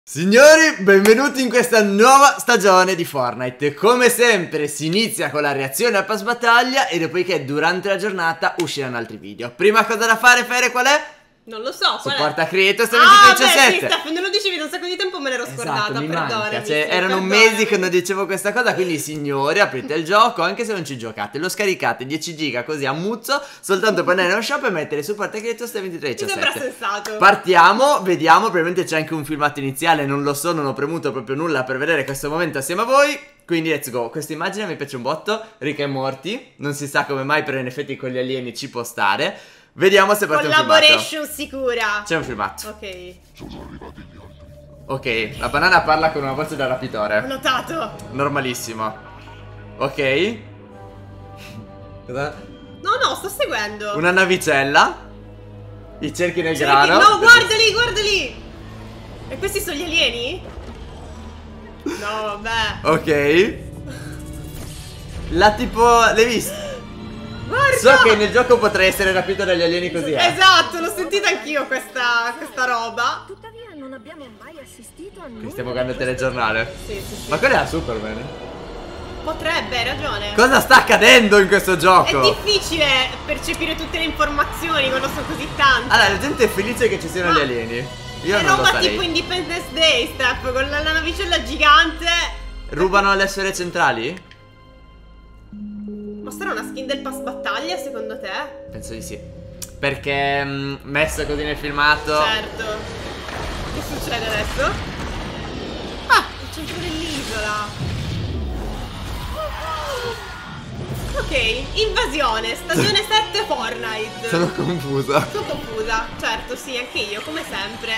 Signori, benvenuti in questa nuova stagione di Fortnite. Come sempre si inizia con la reazione al pass battaglia e dopodiché durante la giornata usciranno altri video. Prima cosa da fare, Fere, qual è? Non lo so, qual Supporta è? Creator Beh, 17. sì, Steph, non lo dicevi da un sacco di tempo, me l'ero scordata, Esatto, mi perdonami. manca. Sì, Erano perdonami. mesi che non dicevo questa cosa. Quindi signori, aprite il gioco. Anche se non ci giocate, lo scaricate 10 giga così a muzzo. Soltanto per andare nello shop e mettere Supporta Creator 23 Mi sembra 17. sensato. Partiamo, vediamo. Probabilmente c'è anche un filmato iniziale. Non lo so, non ho premuto proprio nulla per vedere questo momento assieme a voi. Quindi let's go. Questa immagine mi piace un botto. Rick e Morty. Non si sa come mai, però in effetti con gli alieni ci può stare. Vediamo se parte un filmato. Collaboration sicura. C'è un filmato. Ok. Ok, la banana parla con una voce da Ho rapitore. notato. Normalissimo. Ok. Cosa? No, sto seguendo. Una navicella. I cerchi nel Cerchi- grano. No, guardali, guardali. E questi sono gli alieni? No, vabbè. Ok. La tipo... L'hai vista? Guarda. So che nel gioco potrei essere rapito dagli alieni così, Esatto, l'ho sentita anch'io questa roba. Tuttavia non abbiamo mai assistito a Qui nulla. stiamo guardando il telegiornale. Sì. Ma quello era Superman. Potrebbe, hai ragione. Cosa sta accadendo in questo È gioco? difficile percepire tutte le informazioni quando sono così tante. Allora, la gente è felice che ci siano Ma gli alieni. Io è non lo roba sarei. tipo Independence Day, Steph, con la navicella gigante. Rubano le sfere centrali? Ma sarà una skin del pass battaglia secondo te? Penso di sì. Perché messo così nel filmato. Certo. Che succede adesso? Ah, il centro dell'isola. Ok, invasione, stagione 7 Fortnite. Sono confusa. Sono confusa, certo, sì, anche io, come sempre.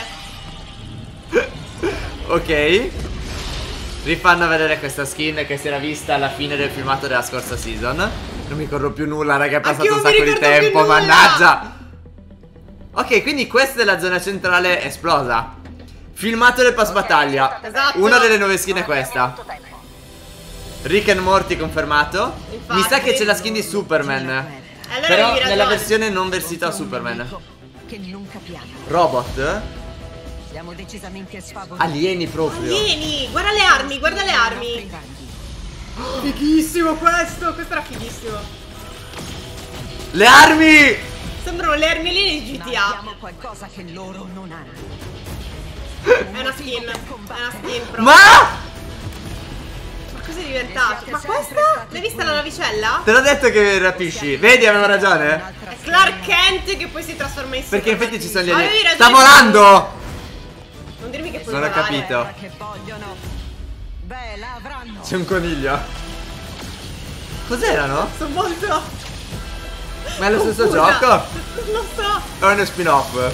Ok. Rifanno vedere questa skin che si era vista alla fine del filmato della scorsa season. Non mi ricordo più nulla, raga, è passato Anch'io un non mi sacco di ricordo più tempo, nulla. mannaggia. Ok, quindi questa è la zona centrale esplosa. Filmato del pass battaglia. Esatto. Una delle nuove skin è questa. Rick and Morty confermato. Infatti. Mi sa che c'è la skin di Superman. Allora Però avevi nella ragione. versione non versita a Superman. Che non capiamo. Robot? Siamo decisamente sfavoriti. Alieni proprio. Vieni, guarda le armi, guarda le armi. Fighissimo questo era fighissimo. Le armi! Sembrano le armi aliene di Ma GTA. abbiamo qualcosa che loro non hanno. È una skin proprio. Ma! Ma cosa è diventato? Ma questa? L'hai vista la navicella? Te l'ho detto che rapisci. Vedi, avevo ragione. È Clark Kent che poi si trasforma in Perché Superman. infatti ci sono gli Avevi alieni. ragione. Sta volando! Non dirmi che puoi Non ho volare. capito. Guarda che vogliono. Beh, la avranno. C'è un coniglio. Cos'erano? Sono molto... Ma è lo stesso confusa. gioco? Non lo so. O è uno spin-off?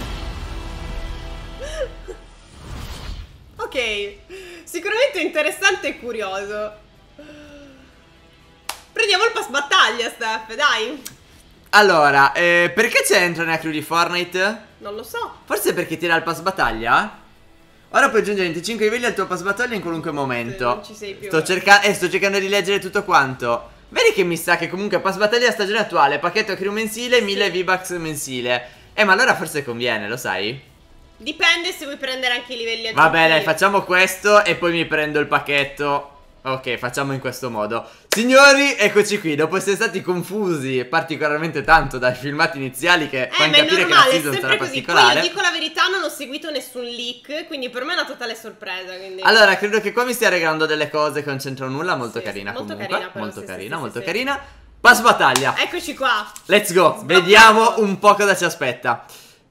Ok, sicuramente interessante e curioso. Prendiamo il pass battaglia, Steph, dai. Allora, perché c'è entra nella crew di Fortnite? Non lo so. Forse perché ti dà il pass battaglia? Ora puoi aggiungere 25 livelli al tuo pass battaglia in qualunque momento. Non ci sei più. Sto cercando di leggere tutto quanto. Vedi che mi sa che comunque pass battaglia stagione attuale, pacchetto crew mensile, 1000 V-Bucks mensile. Ma allora forse conviene, lo sai? Dipende se vuoi prendere anche i livelli aggiuntivi. Vabbè, dai, facciamo questo e poi mi prendo il pacchetto. Ok, facciamo in questo modo. Signori, eccoci qui. Dopo essere stati confusi particolarmente tanto dai filmati iniziali che fanno ma è capire che la normale, è season sarà sempre così. Poi particolare. io dico la verità, non ho seguito nessun leak, quindi per me è una totale sorpresa, quindi... Allora, credo che qua mi stia regalando delle cose che non c'entrano nulla. Molto Sì, carina molto comunque. carina però, molto sì, carina, sì, molto sì. carina. Pass battaglia. Eccoci qua. Let's go. Sbloccato. Vediamo un po' cosa ci aspetta.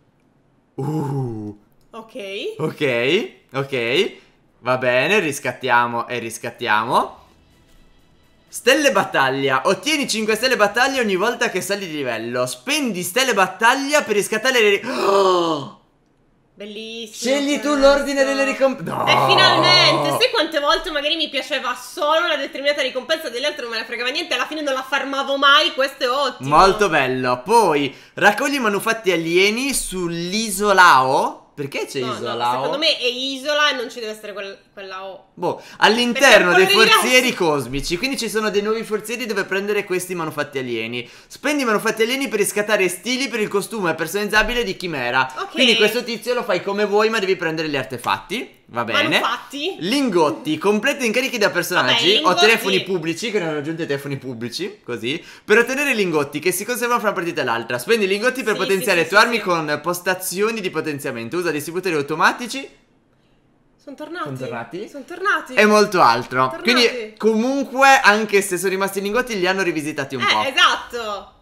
Ok. Ok. Va bene, riscattiamo e riscattiamo. Stelle battaglia. Ottieni 5 stelle battaglia ogni volta che sali di livello. Spendi stelle battaglia per riscattare le Bellissimo. Scegli tu questo. l'ordine delle ricompense. No. E finalmente, sai quante volte magari mi piaceva solo una determinata ricompensa, delle altre non me ne frega niente, alla fine non la farmavo mai, questo è ottimo. Molto bello. Poi raccogli manufatti alieni sull'isolao. Perché c'è No, isolao? secondo me è isola e non ci deve essere quella O. Boh, all'interno Perché dei è un colore forzieri diverso. cosmici. Quindi ci sono dei nuovi forzieri dove prendere questi manufatti alieni. Spendi manufatti alieni per riscattare stili per il costume personalizzabile di Chimera. Ok. Quindi questo tizio lo fai come vuoi, ma devi prendere gli artefatti. Va bene. Manufatti. Lingotti, completi incarichi da personaggi. Vabbè, Ho lingotti. telefoni pubblici, che ne hanno aggiunto i telefoni pubblici, così. Per ottenere lingotti che si conservano fra una partita e l'altra. Spendi lingotti per Sì, potenziare sì, le tue sì, armi sì. con postazioni di potenziamento. Usa distributori automatici Sono tornati. Sono tornati? Sono tornati. e molto altro. Tornati. Quindi, comunque, anche se sono rimasti i lingotti, li hanno rivisitati un po'. Esatto.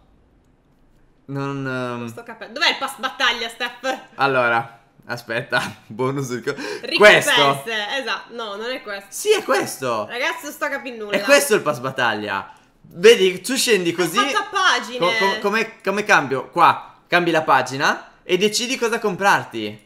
Non Sto capendo. Dov'è il pass battaglia, Steph? Allora, aspetta, bonus. Questo. Esatto. No, non è questo. Sì, è questo. Ragazzi, non sto capendo nulla. È questo il pass battaglia. Vedi, tu scendi così. Hai fatto a pagine. Come cambio? Qua, cambi la pagina e decidi cosa comprarti.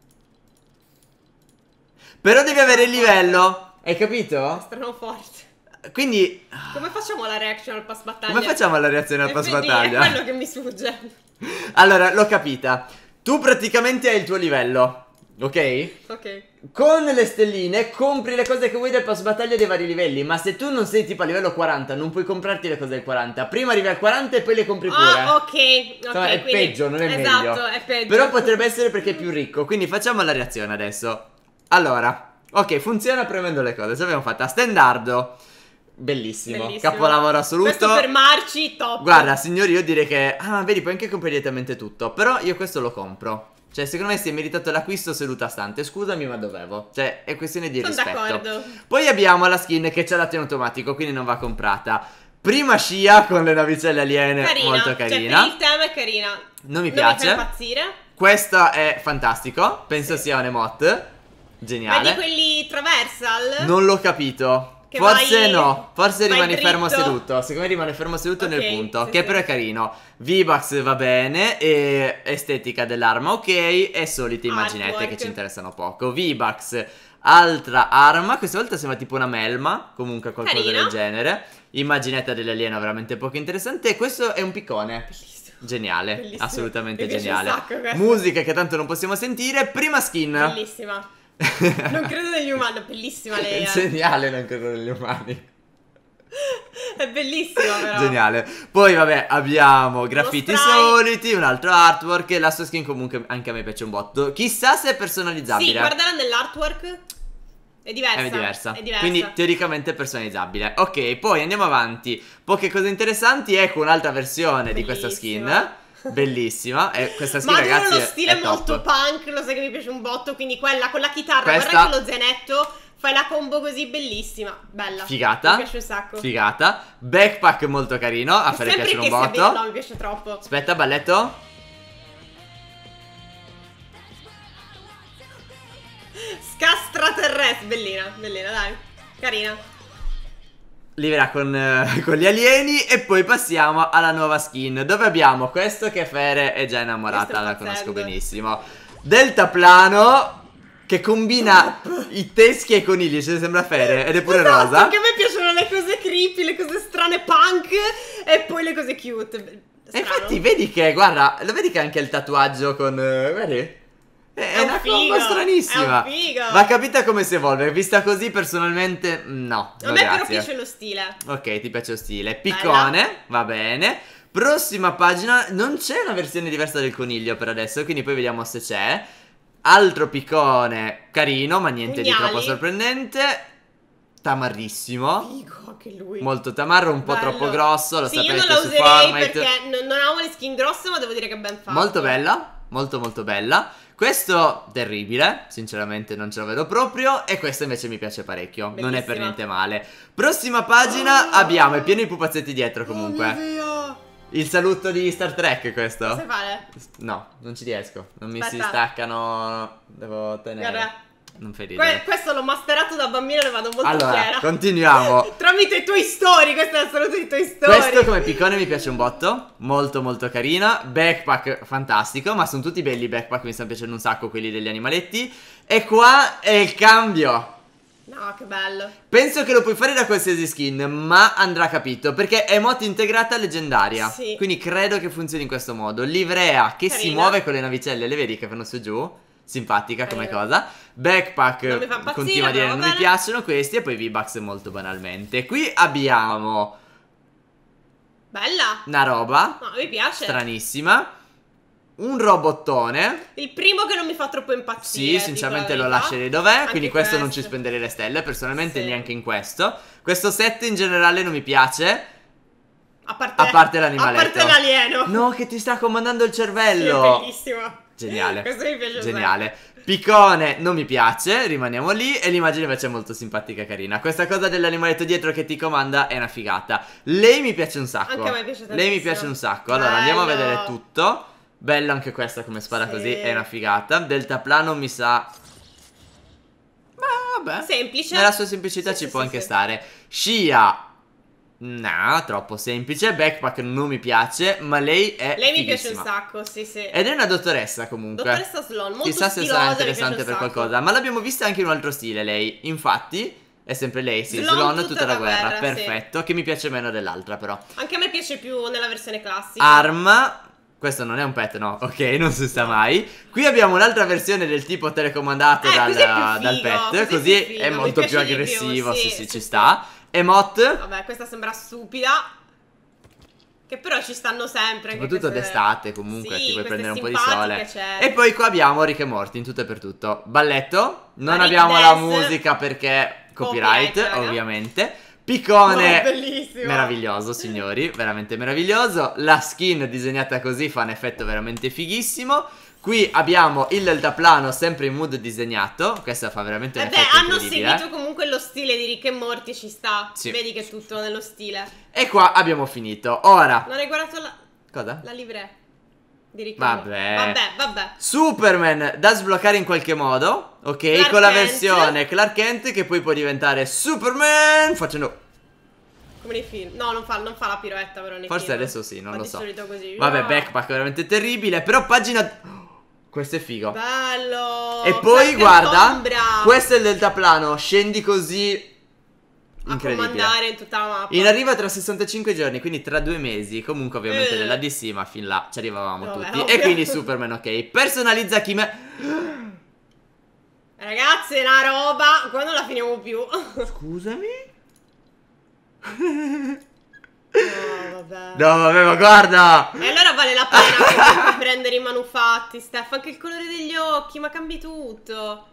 Però devi avere il livello. Hai capito? Strano forte. Quindi, Come facciamo la reaction al pass battaglia? come facciamo la reazione al pass Vedi, battaglia? È quello che mi sfugge. Allora, l'ho capita. Tu praticamente hai il tuo livello, ok? Ok. Con le stelline compri le cose che vuoi del pass battaglia dei vari livelli. Ma se tu non sei tipo a livello 40, non puoi comprarti le cose del 40. Prima arrivi al 40 e poi le compri pure. Ah, ok. Insomma, è quindi- peggio, non è esatto, meglio. è peggio. Però potrebbe essere perché è più ricco. Quindi facciamo la reazione adesso. Allora, ok, funziona premendo le cose. Ce l'abbiamo fatta. Standardo. Bellissimo. Bellissimo. Capolavoro assoluto. Questo per Marci, top. Guarda, signori, io direi che... Ah, vedi, puoi anche comprare direttamente tutto. Però io questo lo compro. Cioè, secondo me si è meritato l'acquisto seduta stante. Scusami, ma dovevo. Cioè, è questione di Sono rispetto. d'accordo. Poi abbiamo la skin che ci ha dato in automatico, quindi non va comprata. Prima scia con le navicelle aliene, Carina. molto Cioè, carina. per il tema è carina. Non mi Non piace. mi fa impazzire. Questo è fantastico. Penso Sì. sia un emote. Geniale. Vedi quelli traversal? Non l'ho capito. Che Forse vai- no, forse vai rimane fermo dritto. seduto. Secondo me rimane fermo seduto Ok, nel punto. sì, Che sì. però è carino. V-Bucks va bene. E estetica dell'arma ok. E solite immaginette Artwork. che ci interessano poco. V-Bucks, altra arma. Questa volta sembra tipo una melma. Comunque qualcosa Carina. del genere. Immaginetta dell'alieno veramente poco interessante. E questo è un piccone. Bellissimo. Geniale, Bellissimo. assolutamente Mi piace geniale. un sacco questo. Musica che tanto non possiamo sentire. Prima skin. Bellissima. Non credo negli umani. Bellissima lei. Geniale, non credo negli umani. È bellissima però. Geniale. Poi vabbè abbiamo graffiti spray. soliti, un altro artwork. La sua skin comunque anche a me piace un botto. Chissà se è personalizzabile. Sì, guardala nell'artwork. È diversa. È diversa. È diversa. Quindi teoricamente personalizzabile. Ok, poi andiamo avanti. Poche cose interessanti. Ecco un'altra versione di questa skin. Bellissima. Bellissima. E questa skin Ma adoro ragazzi lo stile è top. molto punk. Lo sai che mi piace un botto. Quindi quella con la chitarra. Questa- Guarda che lo zainetto. Fai la combo così bellissima. Bella. Figata. Mi piace un sacco. Figata. Backpack molto carino. A Fere Sempre piace un che sia botto. bello. No, mi piace troppo. Aspetta, balletto. Scastraterrestre. Bellina, bellina, dai. Carina. Li verrà con gli alieni. E poi passiamo alla nuova skin, dove abbiamo questo che Fere è già innamorata. Questo è La conosco pazzesco. benissimo. Deltaplano che combina i teschi e i conigli. Ce ne sembra Fere. Ed è pure Esatto, rosa. Anche a me piacciono le cose creepy, le cose strane punk. E poi le cose cute. E Strano. infatti vedi che, guarda, lo vedi che anche il tatuaggio con... vedi? È un una figo, cosa stranissima. è un figo. Va capita come si evolve. Vista così personalmente no. A no, me però grazie. piace lo stile. Ok, ti piace lo stile. Piccone, va bene. Prossima pagina. Non c'è una versione diversa del coniglio per adesso, quindi poi vediamo se c'è. Altro piccone carino, ma niente di Pugnali. troppo sorprendente. Tamarrissimo. Figo anche lui. Molto tamarro, un po' Bello. troppo grosso. Lo sì, io sapete non la su userei Fortnite. perché non amo le skin grosse, ma devo dire che è ben fatto. Molto bella, molto molto bella. Questo terribile, sinceramente non ce lo vedo proprio. E questo invece mi piace parecchio. Non è per Bellissima. niente male. Prossima pagina abbiamo, è pieno di pupazzetti dietro comunque. Oh mio Dio. Il saluto di Star Trek questo? Cosa fare? No, non ci riesco. Non mi si Aspetta. staccano. Devo tenere. Guarda. Non fai ridere. Questo l'ho masterato da bambino e ne vado molto Allora, fiera. continuiamo. Tramite i tuoi story, questo è il saluto dei tuoi story. Questo come piccone mi piace un botto. Molto molto carina. Backpack fantastico. Ma sono tutti belli i backpack. Mi stanno piacendo un sacco quelli degli animaletti. E qua è il cambio. No, che bello. Penso che lo puoi fare da qualsiasi skin, ma andrà capito, perché è emote integrata leggendaria. Sì. Quindi credo che funzioni in questo modo. Livrea che si Carina. muove con le navicelle, le vedi che vanno su e giù? Simpatica come Carina. cosa. Backpack Non mi fa impazzire, continua a dire però non va mi bene. piacciono questi. E poi V-Bucks molto banalmente. Qui abbiamo Bella. una roba No, mi piace. stranissima. un robottone. Il primo che non mi fa troppo impazzire. Sì, sinceramente dico lo la verità. lascerei dov'è. Anche Quindi questo non ci spenderei le stelle. Personalmente Sì. neanche in questo. Questo set in generale non mi piace. A A parte l'animaletto. A parte l'alieno. No, che ti sta comandando il Sì, è cervello. bellissimo. Geniale. Questo mi piace Geniale. Piccone non mi piace, rimaniamo lì. E l'immagine invece è molto simpatica e carina. Questa cosa dell'animaletto dietro che ti comanda è una figata. Lei mi piace un sacco. Anche a me piace tantissimo. Lei mi piace un sacco. Allora andiamo a Bello. vedere tutto. Bello anche questa come spara Sì. così, è una figata. Deltaplano mi sa... Ma vabbè. Semplice. Nella sua semplicità Sì, ci sì, può sì, anche sì. stare. Scia... No, troppo semplice. Backpack non mi piace, ma lei è Lei mi piace un fighissima. sacco, sì, sì. Ed è una dottoressa comunque. Dottoressa Sloan, molto Chissà se stilosa, sarà mi interessante piace per un sacco. qualcosa. Ma l'abbiamo vista anche in un altro stile lei. Infatti è sempre lei, sì. Sloan Sloan tutta la guerra, sì. perfetto. Che mi piace meno dell'altra però. Anche a me piace più nella versione classica. Arma. Questo non è un pet, no? Ok, non si sa mai. Qui abbiamo un'altra versione del tipo telecomandato così è più dal figo, pet. così è Così più figo, è mi molto più piace di più, aggressivo. sì, Sì, sì, ci sì. sta. Emote. Vabbè, questa sembra stupida. Che però ci stanno sempre. Anche Soprattutto queste- d'estate comunque, Sì, ti puoi queste prendere un po' di simpatiche, sole. certo. E poi qua abbiamo Rick e Morty in tutto e per tutto. Balletto, non La abbiamo Rick la Dance. musica perché copyright, Copyright, raga. ovviamente. Piccone, Oh, bellissimo. meraviglioso signori, veramente meraviglioso. La skin disegnata così fa un effetto veramente fighissimo. Qui abbiamo il deltaplano sempre in mood disegnato. Questa fa veramente un Vabbè, effetto hanno incredibile. seguito comunque lo stile di Rick e Morty, ci sta. Sì. Vedi che è tutto nello stile. E qua abbiamo finito. Ora, Non hai guardato cosa? la livrea di Rick e Vabbè. Morty? Vabbè. Superman da sbloccare in qualche modo, ok? Clark Con la Kent. versione Clark Kent che poi può diventare Superman facendo... Come nei film. No, non fa la piroetta però nei Forse film. adesso sì, non Fa lo di so. solito così. Vabbè, Ah. backpack veramente terribile, però pagina... Questo è figo. Bello. E poi Clark guarda, Ombra. questo è il deltaplano, scendi così... A Incredibile. comandare in tutta la mappa. In arrivo tra 65 giorni, quindi tra 2 mesi. Comunque ovviamente nella DC, ma fin là ci arrivavamo Vabbè, tutti. ovvio. E quindi Superman, ok. Personalizza chi me... Ragazzi, è una roba. Qua non la finiamo più. Scusami? No, vabbè. No, vabbè, ma guarda! E allora vale la pena prendere i manufatti, Steph. Anche il colore degli occhi, ma cambi tutto.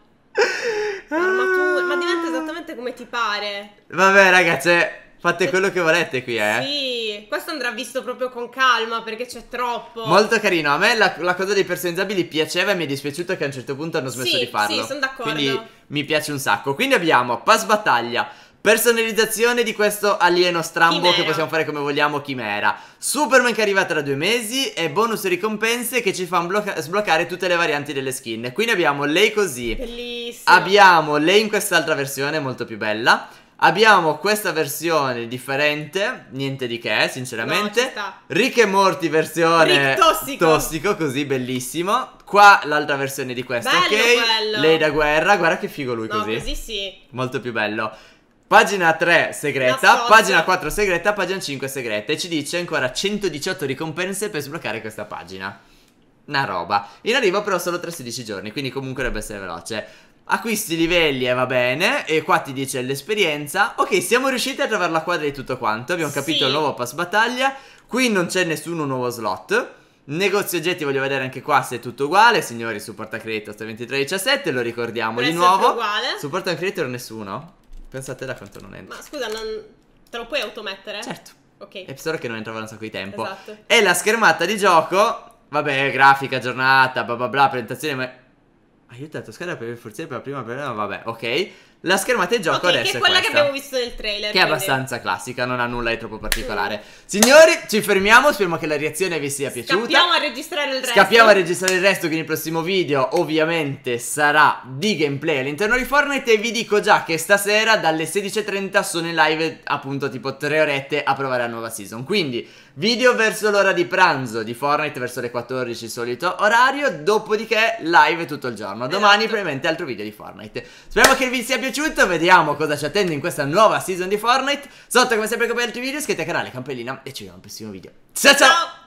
L'armatura, ma diventa esattamente come ti pare. Vabbè, ragazzi, fate quello che volete qui, Sì, questo andrà visto proprio con calma perché c'è troppo. Molto carino. A me la cosa dei personalizzabili piaceva e mi è dispiaciuto che a un certo punto hanno smesso Sì, di farlo. sì, son d'accordo. Quindi mi piace un sacco. Quindi abbiamo pass battaglia, personalizzazione di questo alieno strambo Chimera. che possiamo fare come vogliamo, chimera. Superman che arriva tra 2 mesi e bonus ricompense che ci fanno sbloccare tutte le varianti delle skin. Quindi abbiamo lei così. Bellissimo. Abbiamo lei in quest'altra versione molto più bella. Abbiamo questa versione differente, niente di che, No, sinceramente. ci sta. Rick e Morty versione Rick tossico. così bellissimo. Qua l'altra versione di questa, Bello ok? quello. Lei da guerra, guarda che figo lui No, così. così sì. Molto più bello. Pagina 3 segreta, Nascosto. pagina 4 segreta, pagina 5 segreta. E ci dice ancora 118 ricompense per sbloccare questa pagina. Una roba. In arrivo però solo tra 16 giorni, quindi comunque dovrebbe essere veloce. Acquisti livelli e va bene. E qua ti dice l'esperienza. Ok, siamo riusciti a trovare la quadra di tutto quanto. Abbiamo capito Sì. il nuovo pass battaglia. Qui non c'è nessuno nuovo slot. Negozio oggetti, voglio vedere anche qua se è tutto uguale. Signori, supporta creator 2317, lo ricordiamo Per di essere nuovo. più uguale. Supporta creator nessuno? Pensate da quanto non entra. Ma scusa, te lo puoi automettere? Certo. Ok. È solo che non entrava da un sacco di tempo. Esatto. E la schermata di gioco. Vabbè, grafica, giornata, bla bla bla, presentazione. Ma... aiutato, scheda per il forziere per la prima, per... no, vabbè, ok. La schermata di gioco Ok, adesso che è è quella questa, che abbiamo visto nel trailer. che è quindi- abbastanza classica, non ha nulla di troppo particolare. Signori, ci fermiamo, speriamo che la reazione vi sia piaciuta. Scappiamo a registrare il resto. Scappiamo a registrare il resto, quindi il prossimo video ovviamente sarà di gameplay all'interno di Fortnite. E vi dico già che stasera dalle 16:30 sono in live appunto tipo 3 orette a provare la nuova season. Quindi video verso l'ora di pranzo di Fortnite, verso le 14 solito orario. Dopodiché live tutto il giorno. Domani Esatto. probabilmente altro video di Fortnite. Speriamo che vi sia piaciuto, vediamo cosa ci attende in questa nuova season di Fortnite. Sotto come sempre come altri video iscrivetevi al canale, campellina e ci vediamo al prossimo video. Ciao ciao! Ciao!